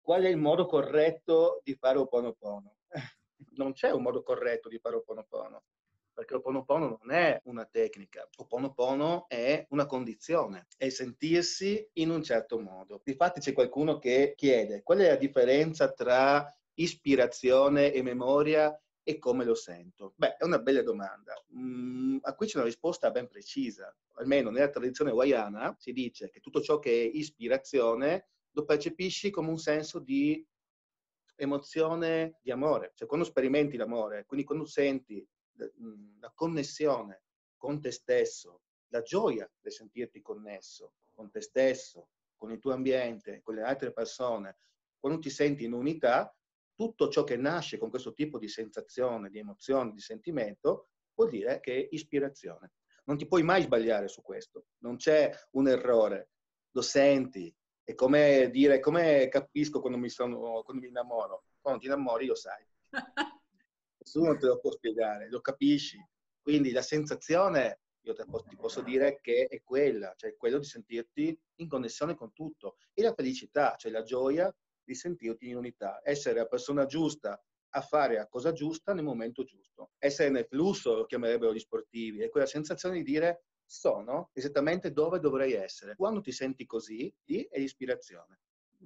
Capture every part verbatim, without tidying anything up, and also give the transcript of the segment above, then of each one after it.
qual è il modo corretto di fare Ho'oponopono? Non c'è un modo corretto di fare Ho'oponopono, perché Ho'oponopono non è una tecnica. Ho'oponopono è una condizione, è sentirsi in un certo modo. Difatti c'è qualcuno che chiede qual è la differenza tra ispirazione e memoria e come lo sento? Beh, è una bella domanda. Mm, a cui c'è una risposta ben precisa. Almeno nella tradizione hawaiana si dice che tutto ciò che è ispirazione lo percepisci come un senso di emozione di amore. Cioè quando sperimenti l'amore, quindi quando senti la connessione con te stesso, la gioia di sentirti connesso con te stesso, con il tuo ambiente, con le altre persone, quando ti senti in unità, tutto ciò che nasce con questo tipo di sensazione, di emozione, di sentimento, vuol dire che è ispirazione. Non ti puoi mai sbagliare su questo, non c'è un errore, lo senti. È come dire, come capisco quando mi, sono, quando mi innamoro? Quando ti innamori lo sai. Nessuno te lo può spiegare, lo capisci. Quindi la sensazione, io te, ti posso dire che è quella, cioè quello di sentirti in connessione con tutto. E la felicità, cioè la gioia di sentirti in unità. Essere la persona giusta a fare la cosa giusta nel momento giusto. Essere nel flusso, lo chiamerebbero gli sportivi, è quella sensazione di dire sono esattamente dove dovrei essere. Quando ti senti così, lì è l'ispirazione.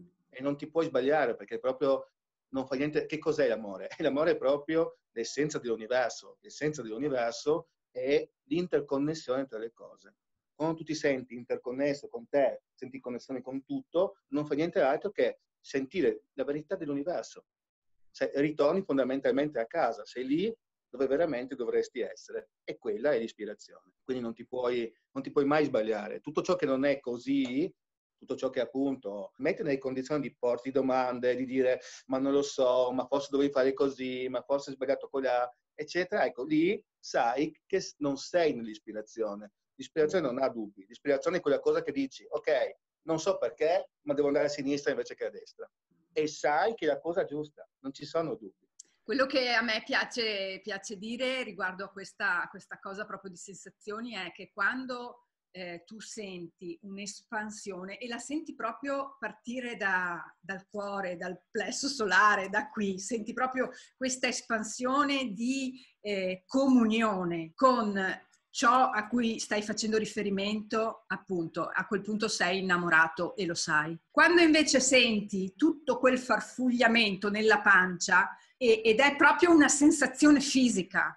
E non ti puoi sbagliare perché proprio non fa niente. Che cos'è l'amore? L'amore è proprio l'essenza dell'universo. L'essenza dell'universo è l'interconnessione tra le cose. Quando tu ti senti interconnesso con te, senti connessione con tutto, non fa niente altro che sentire la verità dell'universo. Se ritorni fondamentalmente a casa, sei lì dove veramente dovresti essere. E quella è l'ispirazione. Quindi non ti puoi, non ti puoi mai sbagliare. Tutto ciò che non è così, tutto ciò che appunto mette nelle condizioni di porti domande, di dire ma non lo so, ma forse dovevi fare così, ma forse hai sbagliato quella, eccetera. Ecco, lì sai che non sei nell'ispirazione. L'ispirazione non ha dubbi. L'ispirazione è quella cosa che dici, ok, non so perché, ma devo andare a sinistra invece che a destra. E sai che è la cosa giusta, non ci sono dubbi. Quello che a me piace, piace dire riguardo a questa, questa cosa proprio di sensazioni è che quando eh, tu senti un'espansione e la senti proprio partire da, dal cuore, dal plesso solare, da qui, senti proprio questa espansione di eh, comunione con ciò a cui stai facendo riferimento, appunto, a quel punto sei innamorato e lo sai. Quando invece senti tutto quel farfugliamento nella pancia, ed è proprio una sensazione fisica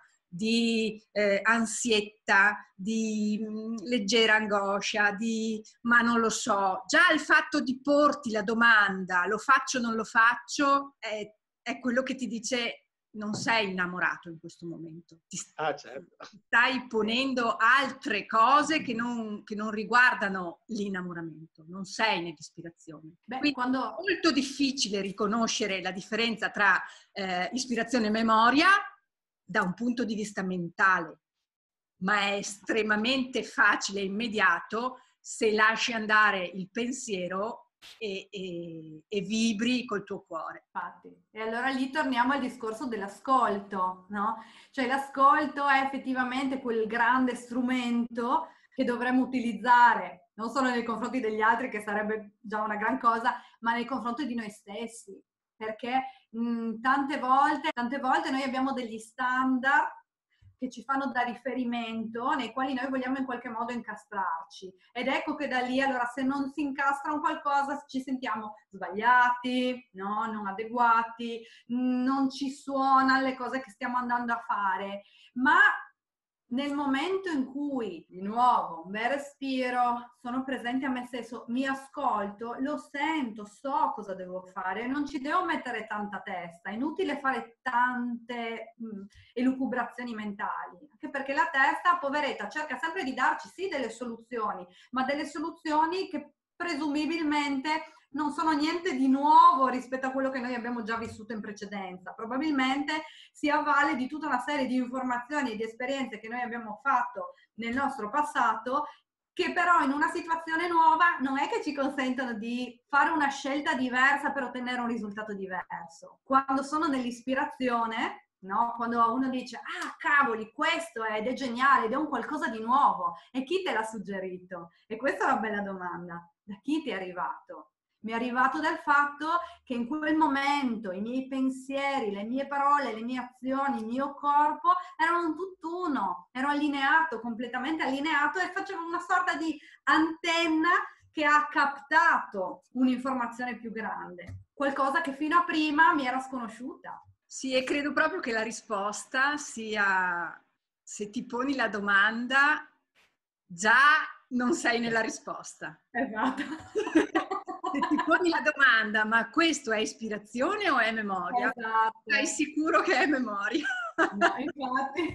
di eh, ansietta, di mh, leggera angoscia, di ma non lo so. Già il fatto di porti la domanda, lo faccio o non lo faccio, è, è quello che ti dice non sei innamorato in questo momento. Ti, ah, certo. ti stai ponendo altre cose che non, che non riguardano l'innamoramento, non sei nell'ispirazione. Beh, quindi quando... è molto difficile riconoscere la differenza tra eh, ispirazione e memoria da un punto di vista mentale, ma è estremamente facile e immediato se lasci andare il pensiero E, e, e vibri col tuo cuore. Infatti. E allora lì torniamo al discorso dell'ascolto, no? Cioè l'ascolto è effettivamente quel grande strumento che dovremmo utilizzare non solo nei confronti degli altri, che sarebbe già una gran cosa, ma nei confronti di noi stessi, perché mh, tante volte, tante volte noi abbiamo degli standard che ci fanno da riferimento, nei quali noi vogliamo in qualche modo incastrarci. Ed ecco che da lì, allora, se non si incastra un qualcosa, ci sentiamo sbagliati, no? Non adeguati, non ci suona le cose che stiamo andando a fare. Ma nel momento in cui, di nuovo, un bel respiro, sono presente a me stesso, mi ascolto, lo sento, so cosa devo fare, non ci devo mettere tanta testa, è inutile fare tante mh, elucubrazioni mentali, anche perché la testa, poveretta, cerca sempre di darci sì delle soluzioni, ma delle soluzioni che presumibilmente non sono niente di nuovo rispetto a quello che noi abbiamo già vissuto in precedenza. Probabilmente si avvale di tutta una serie di informazioni e di esperienze che noi abbiamo fatto nel nostro passato, che però in una situazione nuova non è che ci consentono di fare una scelta diversa per ottenere un risultato diverso. Quando sono nell'ispirazione, no? Quando uno dice, ah cavoli, questo è, ed è geniale, ed è un qualcosa di nuovo, e chi te l'ha suggerito? E questa è una bella domanda, da chi ti è arrivato? Mi è arrivato dal fatto che in quel momento i miei pensieri, le mie parole, le mie azioni, il mio corpo erano un tutt'uno, ero allineato, completamente allineato e facevo una sorta di antenna che ha captato un'informazione più grande, qualcosa che fino a prima mi era sconosciuta. Sì, e credo proprio che la risposta sia, se ti poni la domanda, già non sei nella risposta. Esatto. Se ti poni la domanda, ma questo è ispirazione o è memoria? Esatto. Sei sicuro che è memoria? No, infatti.